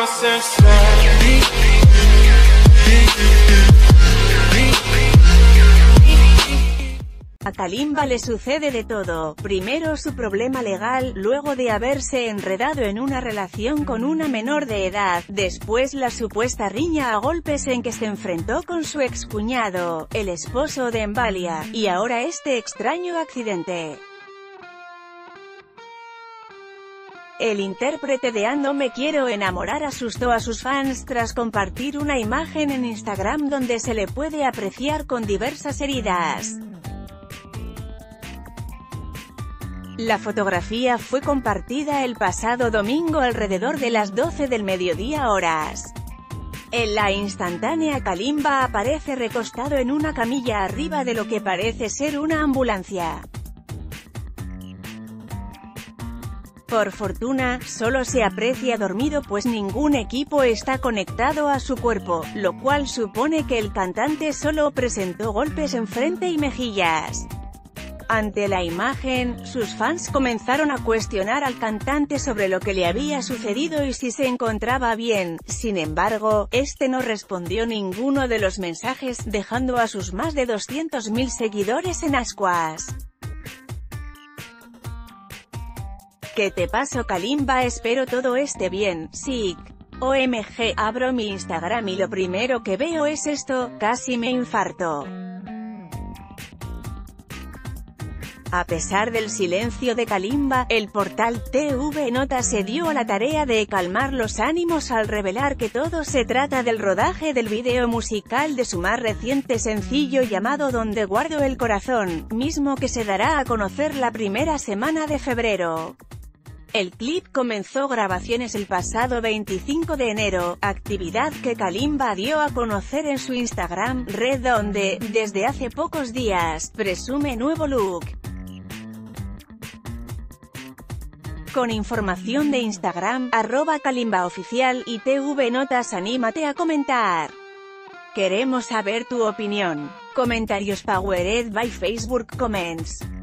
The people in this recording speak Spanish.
A Kalimba le sucede de todo, primero su problema legal, luego de haberse enredado en una relación con una menor de edad, después la supuesta riña a golpes en que se enfrentó con su excuñado, el esposo de Embalia, y ahora este extraño accidente. El intérprete de "No me quiero enamorar" asustó a sus fans tras compartir una imagen en Instagram donde se le puede apreciar con diversas heridas. La fotografía fue compartida el pasado domingo alrededor de las 12 del mediodía horas. En la instantánea, Kalimba aparece recostado en una camilla arriba de lo que parece ser una ambulancia. Por fortuna, solo se aprecia dormido pues ningún equipo está conectado a su cuerpo, lo cual supone que el cantante solo presentó golpes en frente y mejillas. Ante la imagen, sus fans comenzaron a cuestionar al cantante sobre lo que le había sucedido y si se encontraba bien. Sin embargo, este no respondió ninguno de los mensajes, dejando a sus más de 200.000 seguidores en ascuas. ¿Qué te pasó, Kalimba? Espero todo esté bien. Sick. OMG, abro mi Instagram y lo primero que veo es esto, casi me infarto. A pesar del silencio de Kalimba, el portal TV Nota se dio a la tarea de calmar los ánimos al revelar que todo se trata del rodaje del vídeo musical de su más reciente sencillo llamado Donde guardo el corazón, mismo que se dará a conocer la primera semana de febrero. El clip comenzó grabaciones el pasado 25 de enero, actividad que Kalimba dio a conocer en su Instagram, red donde, desde hace pocos días, presume nuevo look. Con información de Instagram, @KalimbaOficial y TV Notas. Anímate a comentar. Queremos saber tu opinión. Comentarios powered by Facebook Comments.